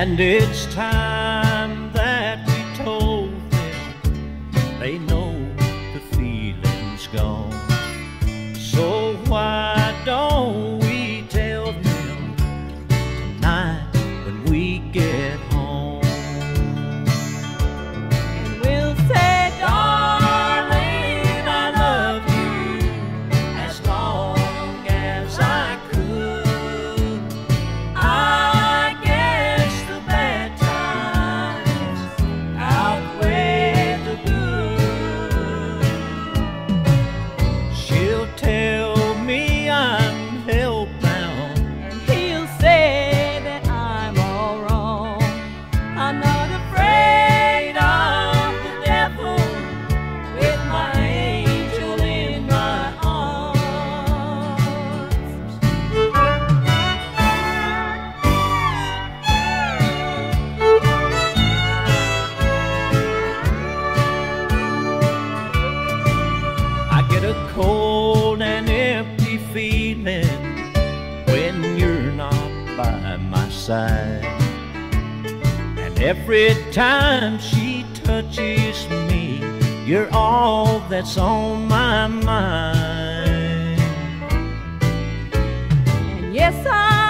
And it's time that we told them they know the feeling's gone. So why don't we tell them tonight when we get home? And we'll say, darling, I love you as long as I could. I guess the bad times outweigh the good. She'll tell me I'm hellbound, And he'll say that I'm all wrong. I'm not afraid of the devil with my angel in my arms. I get a cold and empty feeling when you're not by my side. And every time she touches me, you're all that's on my mind. And yes, I